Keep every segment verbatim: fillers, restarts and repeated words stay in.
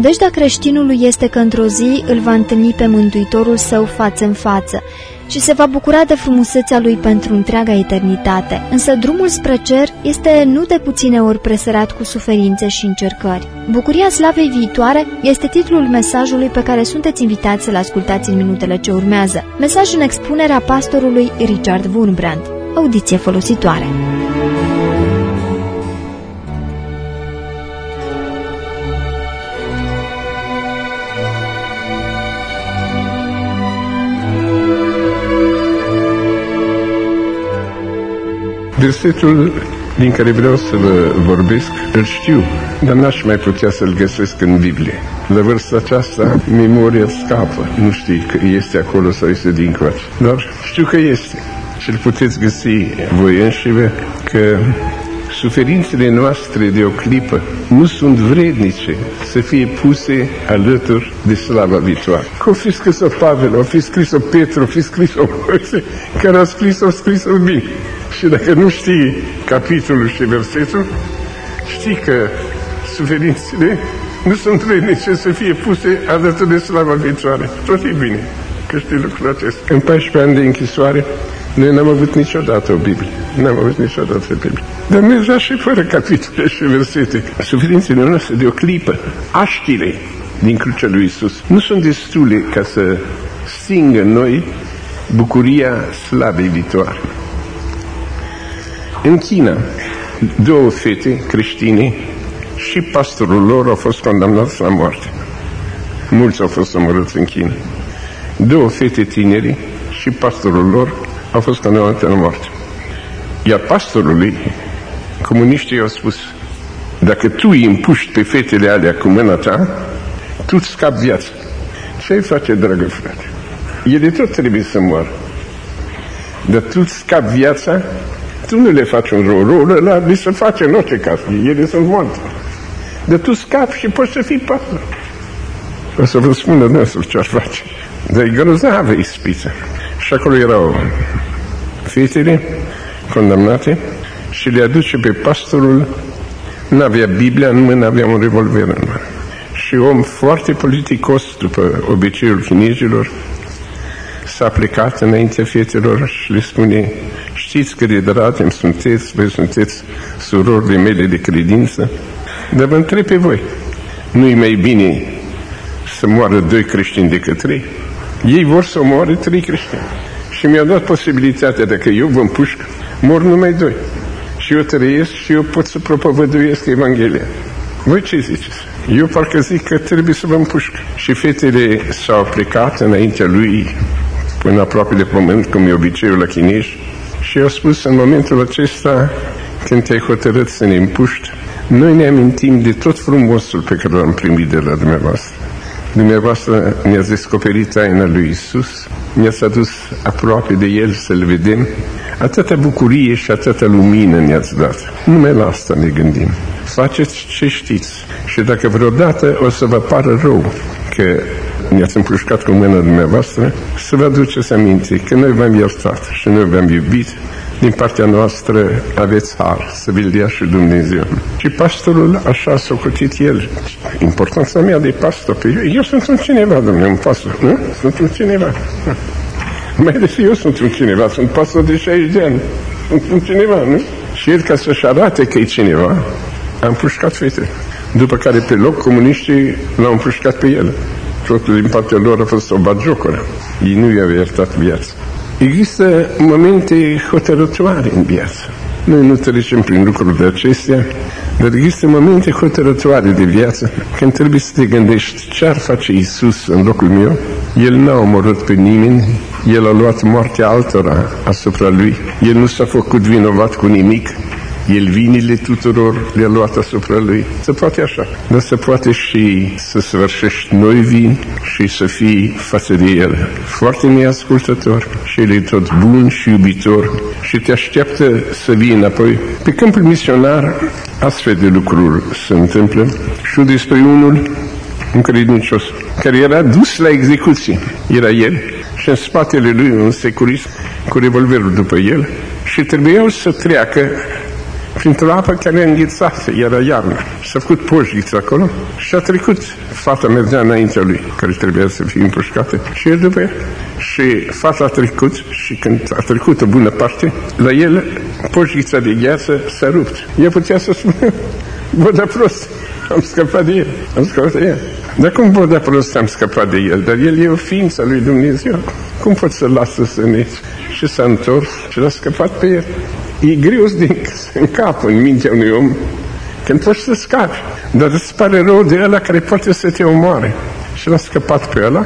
Nădejdea creștinului este că într-o zi îl va întâlni pe Mântuitorul său față în față și se va bucura de frumusețea lui pentru întreaga eternitate. Însă drumul spre cer este nu de puține ori presărat cu suferințe și încercări. Bucuria slavei viitoare este titlul mesajului pe care sunteți invitați să-l ascultați în minutele ce urmează. Mesaj în expunerea pastorului Richard Wurmbrand. Audiție folositoare. Versetul din care vreau să vă vorbesc, îl știu, dar n-aș mai putea să-l găsesc în Biblie. La vârsta aceasta, memoria scapă. Nu știi că este acolo sau este dincoace. Dar știu că este. Și îl puteți găsi voi înșivă, că suferințele noastre de o clipă nu sunt vrednice să fie puse alături de slava viitoare. Că o fi scris-o Pavel, o fi scris-o Petru, o fi scris-o Moise, care a scris-o, scris-o bine. Și dacă nu știi capitolul și versetul, știi că suferințele nu sunt vrednice să fie puse alături de slava viitoare. Tot e bine că știi lucrul acesta. În paisprezece ani de închisoare, noi n-am avut niciodată o Biblie. N-am avut niciodată o Biblie. Dar mergea și fără capitole și versete. Suferințele noastre de o clipă, aștile din crucea lui Iisus, nu sunt destule ca să stingă în noi bucuria slavei viitoare. În China, două fete creștine și pastorul lor au fost condamnați la moarte. Mulți au fost omorâți în China. Două fete tineri și pastorul lor au fost condamnați la moarte. Iar pastorului, comuniștii au spus, dacă tu îi împuști pe fetele alea cu mâna ta, tu îți scapi viața. Ce-i face, dragă frate? Ele tot trebuie să moară. Dar tu îți scapi viața, tu nu le faci un rău. Răul ăla li se face în orice caz. Ele sunt moarte. Dar tu scapi și poți să fii pastor. O să vă spună dumneavoastră ce-ar face. Dar e grozavă ispiță. Și acolo erau fetele condamnate și le aduce pe pastorul, n-avea Biblia în mână, avea un revolver în mână. Și om foarte politicos, după obiceiul chinezilor, s-a plecat înaintea fetelor și le spune, știți cât de dragi îmi sunteți, voi sunteți surorile mele de credință, dar vă întreb pe voi, nu-i mai bine să moară doi creștini decât trei? Ei vor să moară trei creștini. Și mi-au dat posibilitatea, dacă eu vă împușc, mor numai doi. Și eu trăiesc și eu pot să propovăduiesc Evanghelia. Voi ce ziceți? Eu parcă zic că trebuie să vă împușc. Și fetele s-au plecat înaintea lui până aproape de pământ, cum e obiceiul la chinezi, și au spus, în momentul acesta, când te-ai hotărât să ne împuști, noi ne amintim de tot frumosul pe care l-am primit de la dumneavoastră. Dumneavoastră ne-ați descoperit taina lui Iisus, ne-ați adus aproape de El să-L vedem, atâta bucurie și atâta lumină ne-ați dat. Numai la asta ne gândim. Faceți ce știți și dacă vreodată o să vă pară rău că ne-ați împușcat cu mâna dumneavoastră, să vă aduceți aminte că noi v-am iertat și noi v-am iubit. Din partea noastră aveți har să vi-l dea și Dumnezeu. Și pastorul așa a socotit el. Importanța mea de pastor, pe eu, eu sunt un cineva, domnule, un pastor, nu? Sunt un cineva. Mai ales eu sunt un cineva, sunt pastor de șaizeci de ani. Sunt un cineva, nu? Și el, ca să-și arate că e cineva, a împușcat fetele. După care pe loc comuniștii l-au împușcat pe el. Totul din partea lor a fost o batjocură. Ei nu i-au iertat viața. Există momente hotărătoare în viață. Noi nu trecem prin lucrurile acestea, dar există momente hotărătoare de viață când trebuie să te gândești ce ar face Iisus în locul meu. El n-a omorât pe nimeni, El a luat moartea altora asupra Lui. El nu s-a făcut vinovat cu nimic. El vinile tuturor le-a luat asupra Lui. Se poate așa, dar se poate și să sfârșești noi vin și să fii față de El foarte neascultător și El e tot bun și iubitor și te așteaptă să vii înapoi. Pe câmpul misionar astfel de lucruri se întâmplă. Și despre unul, un credincios, care era dus la execuție. Era el și în spatele lui un securist cu revolverul după el și trebuiau să treacă printr-o apă care înghețase, era iarnă. S-a făcut pojiță acolo și a trecut. Fata mergea înaintea lui, care trebuia să fie împușcată, și el după ea. Și fata a trecut și când a trecut o bună parte, la el pojița de gheață s-a rupt. Ea putea să spună, bă, da prost, am scăpat de el, am scăpat de el. Dar cum bă, da prost, am scăpat de el? Dar el e o ființă lui Dumnezeu. Cum pot să lasă să ne... Și s-a întors și l-a scăpat pe el. E greu din, în cap, în mintea unui om, când poți să scapi. Dar îți pare rău de ăla care poate să te omoare. Și l-a scăpat pe ăla.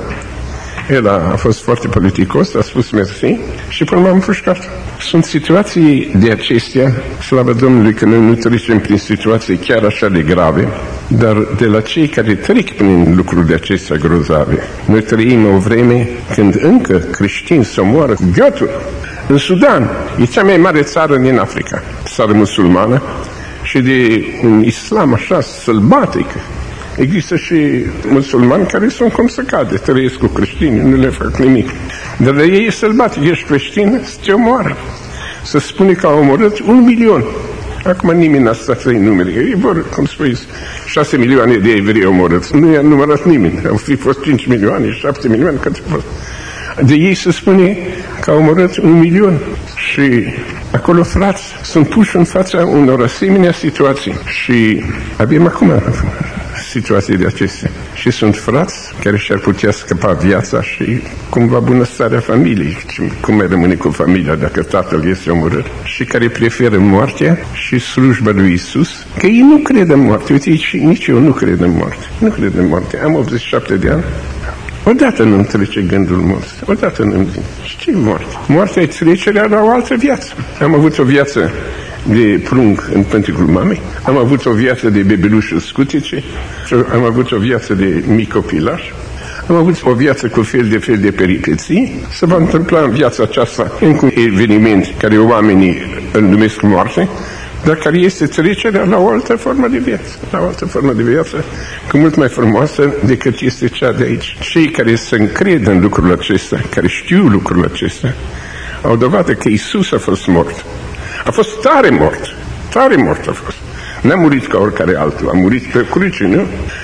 El a fost foarte politicos, a spus mersi și până m-am împușcat. Sunt situații de acestea, slavă Domnului că noi nu trecem prin situații chiar așa de grave, dar de la cei care trec prin lucruri de acestea grozave. Noi trăim o vreme când încă creștini se omoară gâtul. În Sudan, e cea mai mare țară din Africa, țară musulmană și de un islam așa sălbatic. Există și musulmani care sunt cum se cade, trăiesc cu creștini, nu le fac nimic. Dar de ei e sălbatic, ești creștin, să te omoară. Se spune că au omorât un milion. Acum nimeni n-a stat să-i numere. Ei vor, cum spui, șase milioane de evrei omorâți. Nu i-a numărat nimeni. Au fi fost cinci milioane, șapte milioane, cât a fost. De ei se spune că au omorât un milion. Și acolo, frați, sunt puși în fața unor asemenea situații. Și avem acum situații de acestea. Și sunt frați care și-ar putea scăpa viața și cumva bunăstarea familiei. Cum mai rămâne cu familia dacă tatăl este omorât? Și care preferă moartea și slujba lui Iisus, că ei nu cred în moarte. Uite, nici eu nu cred în moarte. Nu cred în moarte. Am optzeci și șapte de ani. Odată nu-mi trece gândul morții. Odată nu-mi zic. Ce moarte? Moartea e trecerea la o altă viață. Am avut o viață de prunc în pânticul mamei, am avut o viață de bebelușul scutice, am avut o viață de mic copilaș, am avut o viață cu fel de fel de peripeții. Se va întâmpla în viața aceasta încă un eveniment care oamenii îl numesc moarte, dar care este trecerea la o altă formă de viață, la o altă formă de viață, cu mult mai frumoasă decât este cea de aici. Cei care se încred în lucrul acesta, care știu lucrul acesta, au dovadă că Iisus a fost mort. A fost tare mort, tare mort a fost. N-a murit ca oricare altul, a murit pe cruce, nu?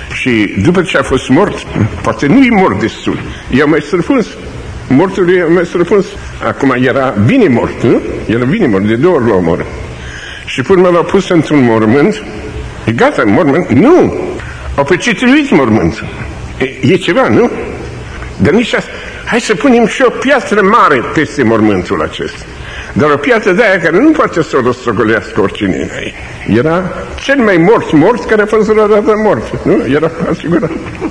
Și după ce a fost mort, poate nu-i mort destul, i-a mai străpuns. Mortul i-a mai străpuns. Acum era bine mort, nu? Era bine mort, de două ori l-a omorât. Și până m-a pus într-un mormânt, e gata, mormânt? Nu! Au pecetluit mormântul. E, e ceva, nu? Dar nici asta. Hai să punem și o piatră mare peste mormântul acesta. Dar o piatră de aia care nu poate să o rostogolească oricine. Era cel mai mort mort care a fost vreodată mort. Nu? Era asigurat.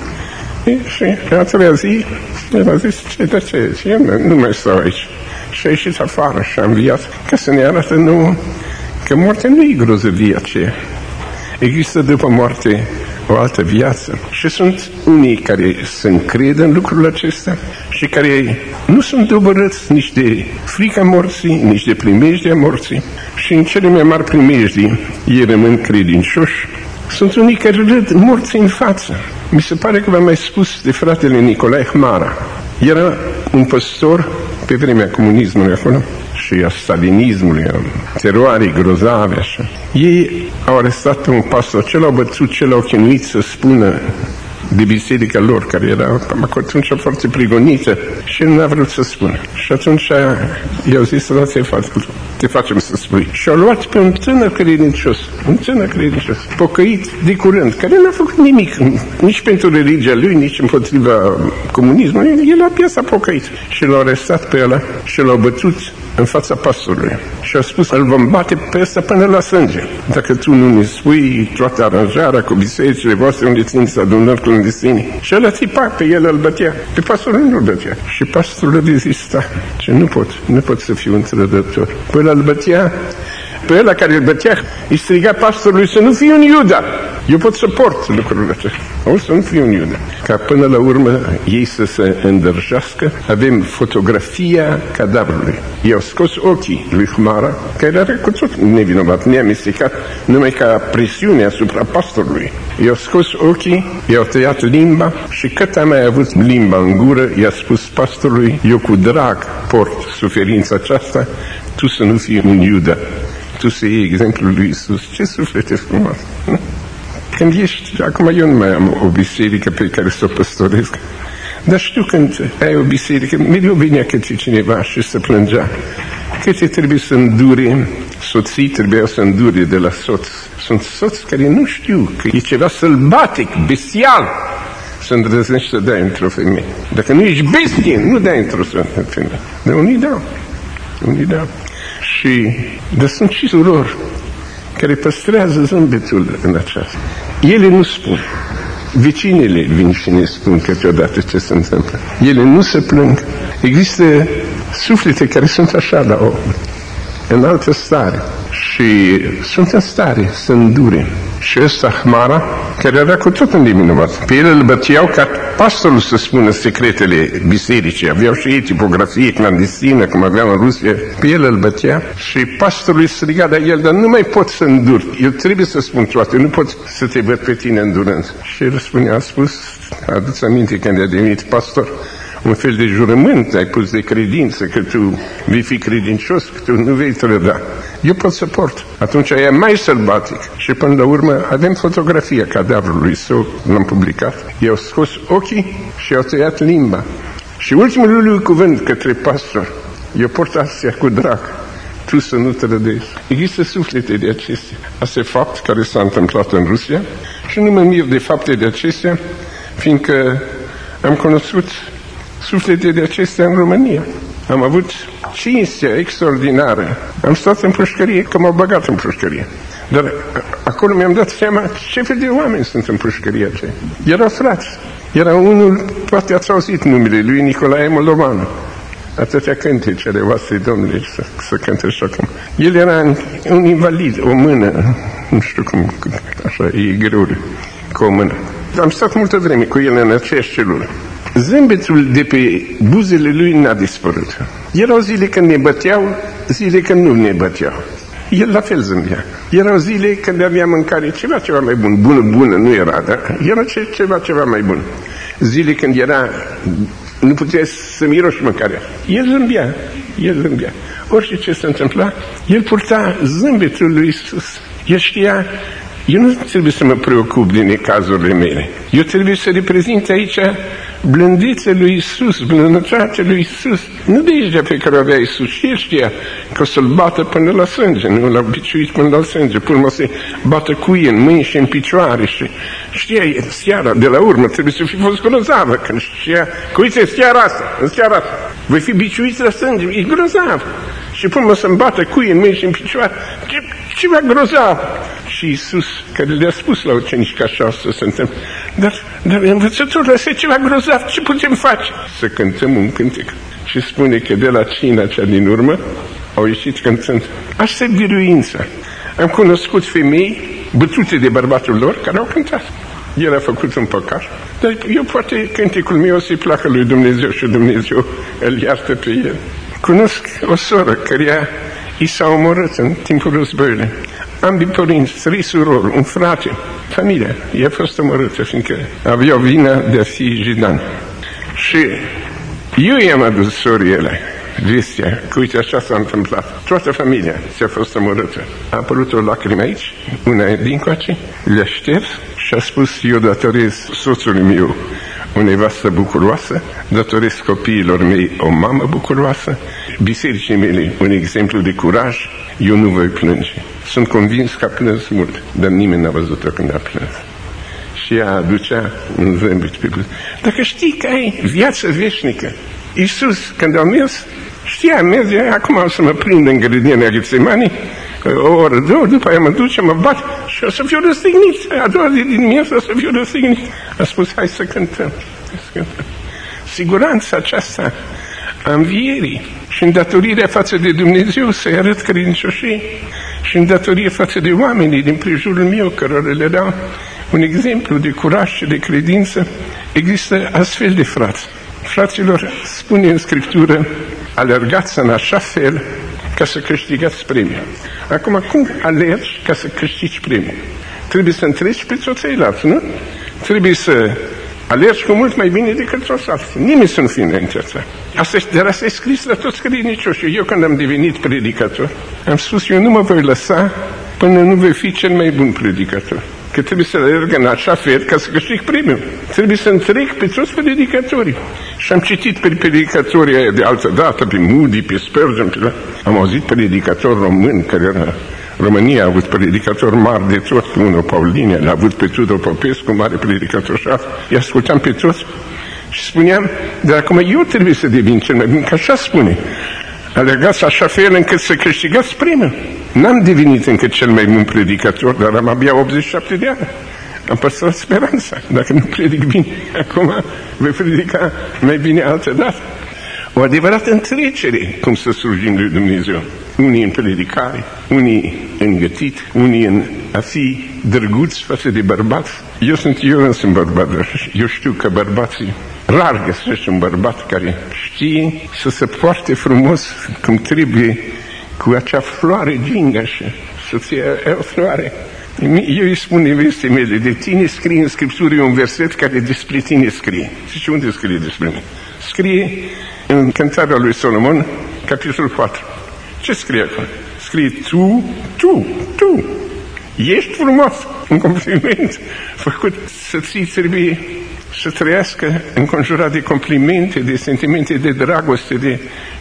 E, și a treia zi, el a zis, ce, de ce? Și eu nu mai stau aici. Și a ieșit afară și a înviat ca să ne arată nu, că moartea nu e grozăvia aceea. Există după moarte o altă viață. Și sunt unii care se încred în lucrul acesta și care nu sunt dobărâți nici de frica morții, nici de primejdea morții. Și în cele mai mari primejdii ei rămân credincioși. Sunt unii care râd morții în față. Mi se pare că v-am mai spus de fratele Nicolae Hmara. Era un păstor pe vremea comunismului acolo și a stalinismului, a teroarei grozave, așa. Ei au arestat pe un pastor, ce l-au bătut, ce l-au chinuit să spună de biserica lor, care era atunci foarte prigonită, și el n-a vrut să spună. Și atunci i-au zis, da, te, fac, te facem să spui. Și au luat pe un tânăr credincios, un tânăr credincios, pocăit de curând, care n-a făcut nimic, nici pentru religia lui, nici împotriva comunismului, el a piesa pocăit. Și l-au arestat pe ăla și l-au bătut în fața pastorului. Și a spus, îl vom bate pe ăsta până la sânge. Dacă tu nu ne spui toată aranjarea cu bisericile voastre unde țin să adunăm clandestini. Și ăla țipa pe el, îl bătea. Pe pastorul nu îl bătea. Și pastorul rezista. Ce nu pot, nu pot să fiu un trădător. Păi îl bătea, pe ăla care îl bătea, îi striga pastorului să nu fie un Iuda. Eu pot să port lucrurile acestea. O să nu fie un Iuda. Ca până la urmă ei să se îndrăjească, avem fotografia cadavrului. I-au scos ochii lui Hmara, care era cu tot nevinovat, neamestecat, numai ca presiune asupra pastorului. I-au scos ochii, i-au tăiat limba și cât a mai avut limba în gură, i-a spus pastorului, eu cu drag port suferința aceasta, tu să nu fii un Iuda. tu să iei exemplul lui Iisus, ce suflete frumos! Nu? Când ești, acum eu nu mai am o biserică pe care să o păstoresc, dar știu când ai o biserică, mereu venea către cineva și se plângea. Câte trebuie să îndure, soții trebuiau să îndure de la soț. Sunt soți care nu știu că e ceva sălbatic, bestial, să îndrăznești să dai într-o femeie. Dacă nu ești bestie, nu dai într-o femeie. Dar unii dau. Unii dau. Și, dar sunt și surori care păstrează zâmbetul în aceasta. Ele nu spun. Vecinele vin și ne spun câteodată ce se întâmplă. Ele nu se plâng. Există suflete care sunt așa la o, în altă stare și sunt în stare să îndure. Și ăsta, Hmara, care era cu tot îndeminovat. Pe el îl băteau ca pastorul să spună secretele bisericii. Aveau și ei tipografie clandestină, cum aveau în Rusia. Pe el îl bătea și pastorul îi striga de el, dar nu mai pot să îndur. Eu trebuie să spun toate, nu pot să te văd pe tine îndurând. Și el spunea, a spus, adu-ți aminte când a devenit pastor, un fel de jurământ ai pus de credință, că tu vei fi credincios, că tu nu vei trăda. Eu pot să port. Atunci e mai sălbatic. Și până la urmă avem fotografia cadavrului său, l-am publicat. I-au scos ochii și i-au tăiat limba. Și ultimul lui cuvânt către pastor, eu port astea cu drag, tu să nu trădezi. Există suflete de acestea. Asta e fapt care s-a întâmplat în Rusia și nu mă mir de fapte de acestea, fiindcă am cunoscut suflete de acestea în România. Am avut cinstea extraordinară. Am stat în pușcărie, că m-au băgat în pușcărie. Dar acolo mi-am dat seama ce fel de oameni sunt în pușcăria aceea. Erau frați. Era unul, poate ați auzit numele lui, Nicolae Moldovanu. Atâtea cântece ale voastre, domnule, să, să cânte și acum. El era un invalid, o mână, nu știu cum, așa, e greu cu o mână. Am stat multă vreme cu el în aceeași celulă. Zâmbetul de pe buzele lui n-a dispărut. Erau zile când ne băteau, zile când nu ne băteau. El la fel zâmbea. Erau zile când avea mâncare ceva, ceva mai bun. Bună, bună nu era, dar era ce, ceva, ceva mai bun. Zile când era, nu puteai să miroși mâncarea. El zâmbea, el zâmbea. Orice ce se întâmpla, el purta zâmbetul lui Iisus. El știa, eu nu trebuie să mă preocup de necazurile mele. Eu trebuie să reprezint aici blândețea lui Iisus, blândătatea lui Iisus. Nu de aici pe care o avea Iisus. Și el știa că o să-l bată până la sânge, nu l-a biciuit până la sânge, până o să bată cuie în mâini și în picioare. Și știa, seara, de la urmă, trebuie să fi fost grozavă, când știa că, uite, seara asta, în seara asta, voi fi biciuit la sânge, e grozav. Și până o să-mi bată cuie în mâini și în picioare, ce, ceva grozav. Și Iisus, care le-a spus la ucenici că așa o să se întâmple, dar, dar învățătorul, ăsta e ceva grozav, ce putem face? Să cântăm un cântec. Și spune că de la cina cea din urmă au ieșit cântând. Asta e biruința. Am cunoscut femei bătute de bărbatul lor care au cântat. El a făcut un păcat, dar eu poate cântecul meu o să-i placă lui Dumnezeu și Dumnezeu îl iartă pe el. Cunosc o soră care i s-a omorât în timpul războiului. Ambii părinți, trei surori, un frate, familia, i-a fost omorâtă, fiindcă avea vina de a fi jidan. Și eu i-am adus sorii ele vestea, că uite așa s-a întâmplat. Toată familia ți-a fost omorâtă. A apărut o lacrimă aici, una dincoace, le-a șters și a spus, eu datorez soțului meu o nevastă bucuroasă, datorez copiilor mei o mamă bucuroasă, bisericii mele un exemplu de curaj, eu nu voi plânge. Sunt convins că a plâns mult, dar nimeni n-a văzut-o când a plâns. Și ea aducea un zâmbet pe buze. Dacă știi că ai viață veșnică, Iisus, când a mers, știa, merge, acum o să mă prind în grădina Ghetsemani, o oră, două, după aia mă duce, mă bat și o să fiu răstignit. A doua zi din dimineață o să fiu răstignit. A spus, hai să cântăm. Hai să cântăm. Siguranța aceasta a învierii și îndatorirea față de Dumnezeu să-i arăt credincioșii și îndatorirea față de oamenii din prejurul meu, cărora le dau un exemplu de curaj și de credință. Există astfel de frați. Fraților, spune în Scriptură, alergați în așa fel ca să câștigați premiul. Acum, cum alergi ca să câștigi premiul? Trebuie să întreci pe toți ceilalți, nu? Trebuie să Alergi cu mult mai bine decât toți alții. Nimeni să nu fie înaintea ta. Asta, dar asta e scris la toți credincioșii. Eu când am devenit predicator, am spus, eu nu mă voi lăsa până nu voi fi cel mai bun predicator. Că trebuie să alerg în așa fel ca să câștig premiul. Trebuie să întrec pe toți predicatorii. Și am citit pe predicatorii aia de altă dată, pe Moody, pe Spurgeon, pe... am auzit predicatori români care era... România a avut predicatori mari de tot, unul Paulinia, l-a avut pe Tudor Popescu, mare predicator și asta. Îi ascultam pe toți și spuneam, dar acum eu trebuie să devin cel mai bun, că așa spune. Alergați așa fel încât să câștigați premiul. N-am devenit încă cel mai bun predicator, dar am abia optzeci și șapte de ani. Am păstrat speranța. Dacă nu predic bine acum, voi predica mai bine altă dată. O adevărată întrecere cum să slujim lui Dumnezeu. Unii în predicare, unii în gătit, unii în a fi drăguți față de bărbați. Eu sunt eu însă bărbat, eu știu că bărbații rar găsești un bărbat care știe să se poarte frumos cum trebuie cu acea floare gingașă, să-ți ia o floare. Eu îi spun nevestei mele, de tine scrie în Scriptură un verset care despre tine scrie. Zice, unde scrie despre mine? Scrie în Cântarea lui Solomon, capitolul patru. Ce scrie acolo? Scrie tu, tu, tu. Ești frumos. Un compliment făcut să ți trebuie să trăiască înconjurat de complimente, de sentimente de dragoste, de...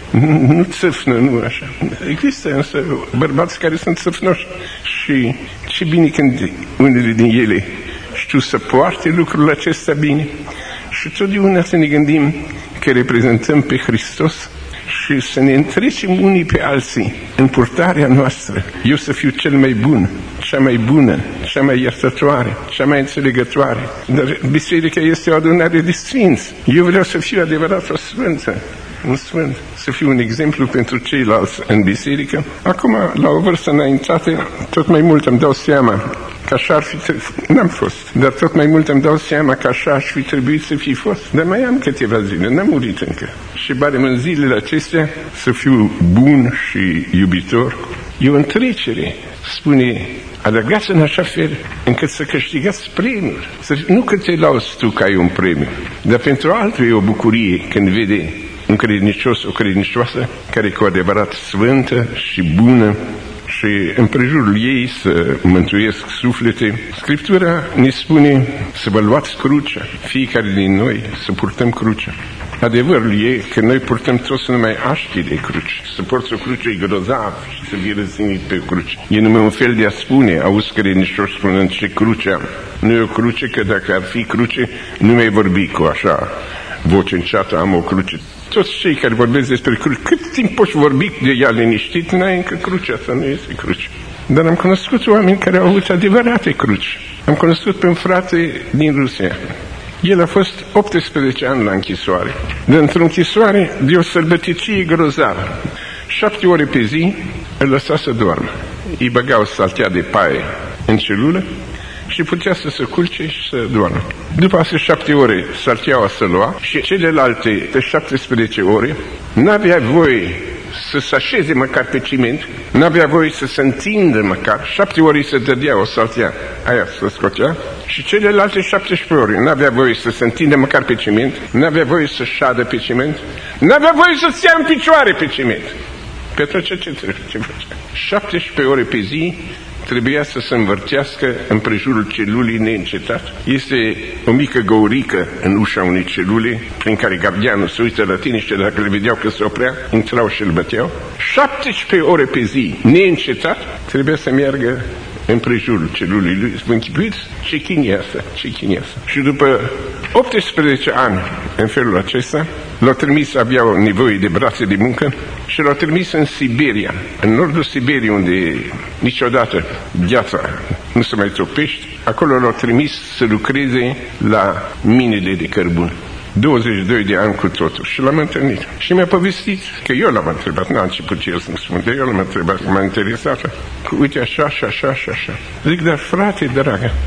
Nu țăfnă, nu așa. Există însă bărbați care sunt țăfnoși și ce bine când unele din ele știu să poarte lucrul acesta bine. Și totdeauna să ne gândim că reprezentăm pe Hristos și să ne întrecem unii pe alții în purtarea noastră. Eu să fiu cel mai bun, cea mai bună, cea mai iertătoare, cea mai înțelegătoare. Dar biserica este o adunare de sfinți. Eu vreau să fiu adevărat o sfântă, un sfânt, să fiu un exemplu pentru ceilalți în biserică. Acum, la o vârstă înaintată, tot mai mult îmi dau seama că așa ar fi trebuit, n-am fost, dar tot mai mult îmi dau seama că așa aș fi trebuit să fi fost. Dar mai am câteva zile, n-am murit încă. Și barem în zilele acestea să fiu bun și iubitor. E o întrecere, spune, alergați în așa fel încât să câștigați premiul. Să, nu că te lauzi tu că ai un premiu, dar pentru altul e o bucurie când vede un credincios, o credincioasă care e cu adevărat sfântă și bună și în prejurul ei să mântuiesc suflete. Scriptura ne spune să vă luați crucea, fiecare din noi să purtăm crucea. Adevărul e că noi purtăm toți numai aștii de cruci. Să porți o cruce e grozav și să fii răținit pe cruce. E numai un fel de a spune, auzi credincioși spunând ce cruce am. Nu e o cruce, că dacă ar fi cruce, nu mai vorbi cu așa voce înceată, am o cruce. Toți cei care vorbesc despre cruce, cât timp poți vorbi de ea liniștit, n-ai încă crucea, asta nu este cruce. Dar am cunoscut oameni care au avut adevărate cruci. Am cunoscut pe un frate din Rusia. El a fost optsprezece ani la închisoare. De într-o închisoare de o sălbăticie grozavă. Șapte ore pe zi îl lăsa să doarmă. Îi băga o saltea de paie în celulă și putea să se culce și să doarmă. După aceste șapte ore salteaua să lua și celelalte de șaptesprezece ore n-avea voie să se așeze măcar pe ciment, n-avea voie să se întindă măcar, șapte ore să dădea o saltea, aia să scotea, și celelalte șaptesprezece ore n-avea voie să se întindă măcar pe ciment, n-avea voie să șadă pe ciment, n-avea voie să se ia în picioare pe ciment. Pe atunci ce trebuie ce făcea? șaptesprezece ore pe zi trebuia să se învârtească în prejurul celulii neîncetat. Este o mică găurică în ușa unei celule prin care gardianul se uită la tine și dacă le vedeau că se oprea, intrau și îl băteau. șaptesprezece ore pe zi neîncetat trebuia să meargă în prejurul celulei lui. Vă închipuiți? Ce chinie asta? Ce chinie asta? Și după optsprezece ani în felul acesta, l-au trimis, aveau nevoie de brațe de muncă și l-au trimis în Siberia, în nordul Siberiei, unde niciodată viața nu se mai topește. Acolo l-au trimis să lucreze la minele de cărbun. douăzeci și doi de ani cu totul. Și l-am întâlnit. Și mi-a povestit, că eu l-am întrebat, n-a început ce el să-mi spun, dar eu l-am întrebat, m-a interesat. Uite așa, și așa, și așa. Zic, dar frate dragă,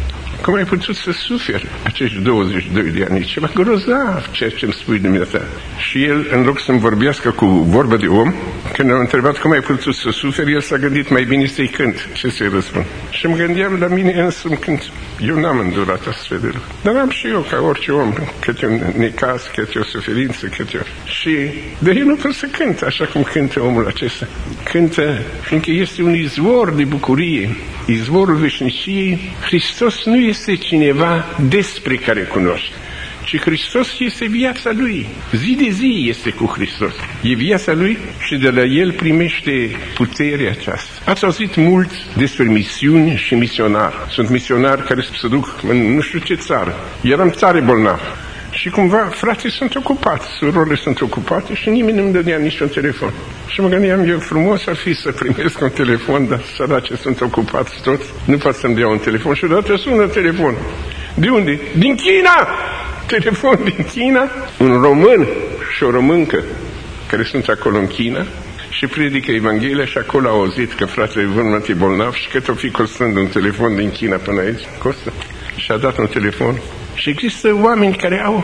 cum ai putut să suferi acești douăzeci și doi de ani? E ceva grozav ceea ce îmi spui dumneata. Și el, în loc să-mi vorbească cu vorba de om, când am întrebat cum ai putut să suferi, el s-a gândit mai bine să-i cânt. Ce să-i răspund? Și mă gândeam la mine însumi când eu n-am îndurat astfel de lucruri. Dar am și eu, ca orice om, câte un necaz, câte o suferință, câte o... Și de eu nu pot să cânt așa cum cântă omul acesta. Cântă, fiindcă este un izvor de bucurie, izvorul veșniciei. Hristos nu este cineva despre care cunoști, ci Hristos este viața Lui. Zi de zi este cu Hristos. E viața Lui și de la El primește puterea aceasta. Ați auzit mult despre misiuni și misionari. Sunt misionari care se duc în nu știu ce țară. Eram tare bolnav. Și cumva frații sunt ocupați, surorile sunt ocupate și nimeni nu-mi dădea niciun telefon. Și mă gândeam, eu frumos ar fi să primesc un telefon, dar săraci sunt ocupați toți, nu pot să-mi dea un telefon. Și odată sună telefon. De unde? Din China! Telefon din China. Un român și o româncă care sunt acolo în China și predică Evanghelia și acolo au auzit că fratele Vârmăt e bolnav și cât o fi costând un telefon din China până aici, costă. Și a dat un telefon. Și există oameni care au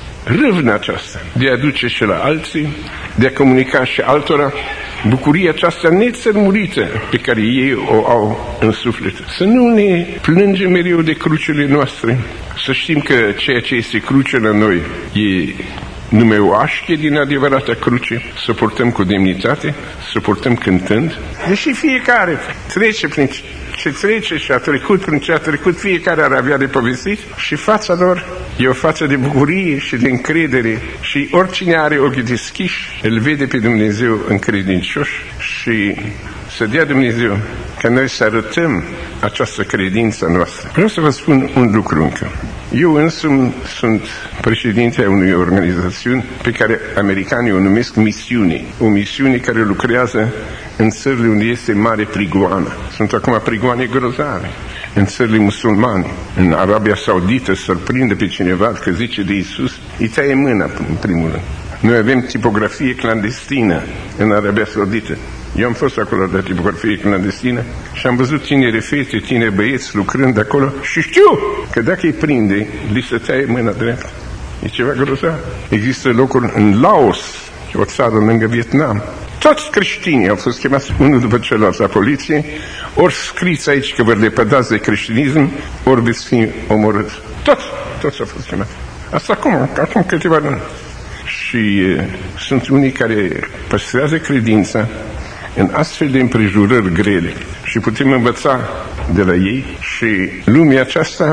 râvna aceasta de a duce și la alții, de a comunica și altora bucuria aceasta nețărmurită pe care ei o au în suflet. Să nu ne plângem mereu de crucile noastre, să știm că ceea ce este cruce la noi e numai o așche din adevărata cruce, să purtăm cu demnitate, să purtăm cântând, deși fiecare trece prin ce trece și a trecut prin ce a trecut, fiecare ar avea de povestit și fața lor e o față de bucurie și de încredere și oricine are ochii deschiși îl vede pe Dumnezeu încredincioș și să dea Dumnezeu ca noi să arătăm această credință noastră. Vreau să vă spun un lucru încă. Eu însumi sunt președinte a unei organizațiuni pe care americanii o numesc misiune. O misiune care lucrează în țările unde este mare prigoană. Sunt acum prigoane grozave. În țările musulmane, în Arabia Saudită, să-l prindă pe cineva că zice de Iisus, îi taie mâna în primul rând. Noi avem tipografie clandestină în Arabia Saudită. Eu am fost acolo de tipografie clandestină și am văzut tinere fete, tineri băieți lucrând acolo și știu că dacă îi prinde, li se taie mâna dreaptă. E ceva grozav. Există locuri în Laos, o țară lângă Vietnam. Toți creștinii au fost chemați unul după celălalt la poliție, ori scriți aici că vă lepădați de creștinism, ori veți fi omorâți. Toți, toți au fost chemați. Asta acum, acum câteva luni. Și e, sunt unii care păstrează credința în astfel de împrejurări grele și putem învăța de la ei. Și lumea aceasta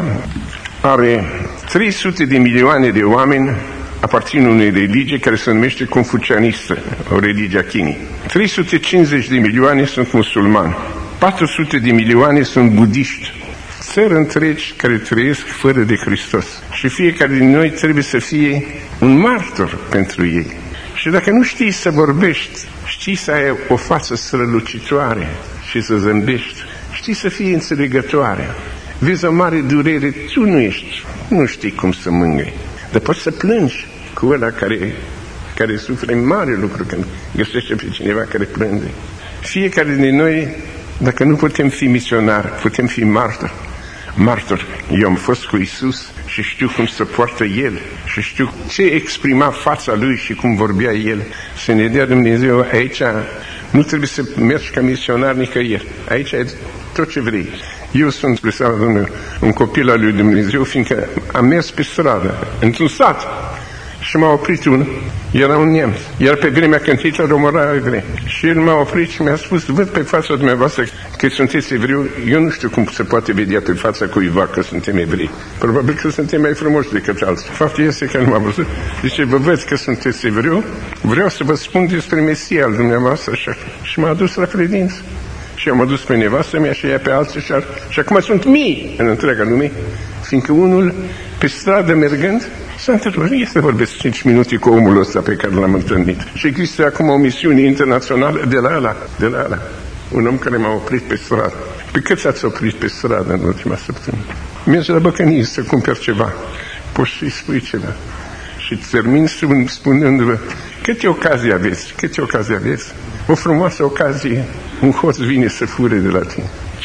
are trei sute de milioane de oameni aparțin unei religii care se numește confucianistă, o religie a Chinei. trei sute cincizeci de milioane sunt musulmani, patru sute de milioane sunt budiști, țări întregi care trăiesc fără de Hristos. Și fiecare din noi trebuie să fie un martor pentru ei. Și dacă nu știi să vorbești, știi să ai o față strălucitoare și să zâmbești, știi să fii înțelegătoare, vezi o mare durere, tu nu ești, nu știi cum să mângâi, dar poți să plângi cu ăla care, care suferă mare lucru când găsește pe cineva care plânge. Fiecare din noi, dacă nu putem fi misionari, putem fi martori. Martor, eu am fost cu Iisus și știu cum se poartă El și știu ce exprima fața Lui și cum vorbea El. Să ne dea Dumnezeu aici, nu trebuie să mergi ca misionar nicăieri. Aici e tot ce vrei. Eu sunt, spre slavă Domnului, un copil al lui Dumnezeu, fiindcă am mers pe stradă, într-un sat, și m-a oprit unul, era un neamț, iar pe vremea când Hitler omora evrei. Și el m-a oprit și mi-a spus, văd pe fața dumneavoastră că sunteți evreu, eu nu știu cum se poate vedea pe fața cuiva că suntem evrei. Probabil că suntem mai frumoși decât alții. Faptul este că nu m-a văzut. Zice, vă văd că sunteți evreu, vreau să vă spun despre Mesia al dumneavoastră. Și, și m-a dus la credință. Și am adus pe nevastă mea și ea pe alții și, și acum sunt mii în întreaga lume, fiindcă unul pe stradă mergând s-a întâlnit, este să vorbesc cinci minute cu omul ăsta pe care l-am întâlnit. Și există acum o misiune internațională de la ăla, de la ăla, un om care m-a oprit pe stradă. Pe cât ați oprit pe stradă în ultima săptămână? Mergi la băcănie să cumperi ceva, poți să-i spui ceva. Și termin spunându-vă, câte ocazii aveți, câte ocazii aveți? O frumoasă ocazie, un hoț vine să fure de la tine.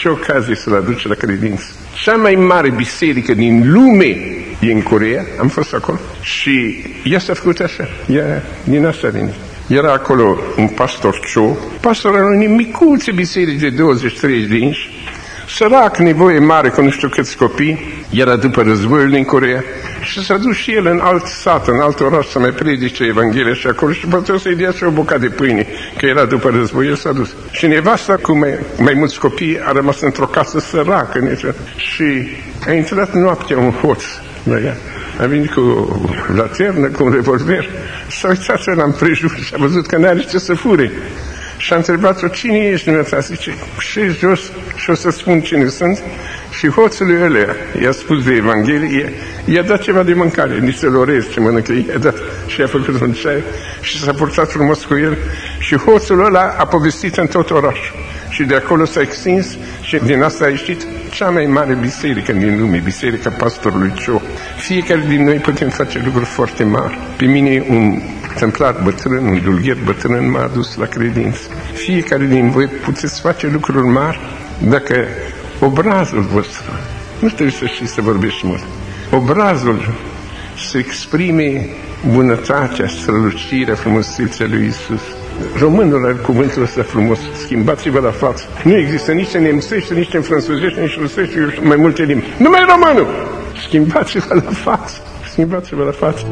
ce ocazie să-l aduce la credință. Cea mai mare biserică din lume e în Coreea, am fost acolo, și ea s-a făcut așa, ea din asta vine. Era acolo un pastor Cho, pastor al unei micuțe biserici de douăzeci treizeci de inși, sărac, nevoie mare, cu nu știu câți copii, era după războiul din Coreea, și s-a dus și el în alt sat, în alt oraș, să mai predice Evanghelia și acolo și poate să-i dea și o bucată de pâine, că era după război, el s-a dus. Și nevasta cu mai, mai mulți copii a rămas într-o casă săracă, și a intrat noaptea un hoț la ea. A venit cu o laternă, cu un revolver, s-a uitat la împrejur și a văzut că n-are ce să fure. Și a întrebat-o, cine ești dumneata? Zice, și jos și o să spun cine sunt. Și hoțului ălea i-a spus de Evanghelie, i-a dat ceva de mâncare, niște lorezi ce mănâncă, i-a dat și i-a făcut un ceai și s-a purtat frumos cu el. Și hoțul ăla a povestit în tot orașul. Și de acolo s-a extins și din asta a ieșit cea mai mare biserică din lume, Biserica Pastorului Cho. Fiecare din noi putem face lucruri foarte mari. Pe mine un templar bătrân, un dulgher bătrân m-a adus la credință. Fiecare din voi puteți face lucruri mari dacă obrazul vostru, nu trebuie să știți să vorbești mult, obrazul să exprime bunătatea, strălucirea, frumusețea lui Iisus. Românul are cuvântul ăsta frumos, schimbați-vă la față. Nu există nici în nemțește, nici în franțuzește, nici în rusește, mai multe limbi. Numai românul! Schimbați-vă la față, schimbați-vă la față.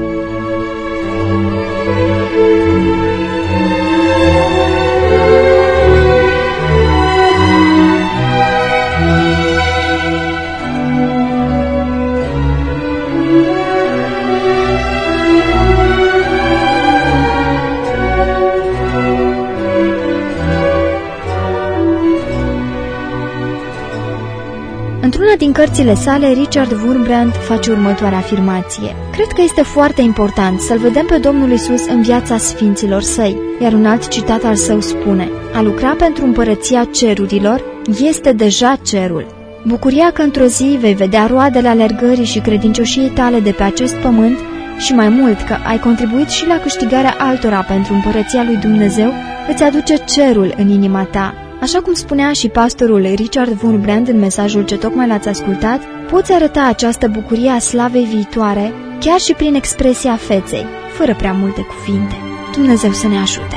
Într-una din cărțile sale, Richard Wurmbrand face următoarea afirmație. Cred că este foarte important să-L vedem pe Domnul Iisus în viața sfinților săi, iar un alt citat al său spune: a lucra pentru împărăția cerurilor este deja cerul. Bucuria că într-o zi vei vedea roadele alergării și credincioșiei tale de pe acest pământ și mai mult că ai contribuit și la câștigarea altora pentru împărăția lui Dumnezeu, îți aduce cerul în inima ta. Așa cum spunea și pastorul Richard Wurmbrand în mesajul ce tocmai l-ați ascultat, poți arăta această bucurie a slavei viitoare chiar și prin expresia feței, fără prea multe cuvinte. Dumnezeu să ne ajute!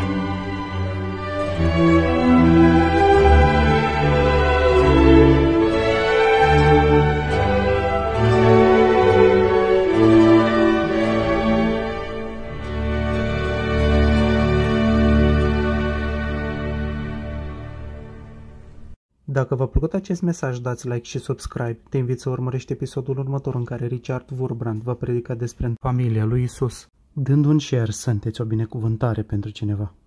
Dacă v-a plăcut acest mesaj, dați like și subscribe. Te invit să urmărești episodul următor în care Richard Wurmbrand va predica despre familia lui Isus. Dând un share, sunteți o binecuvântare pentru cineva.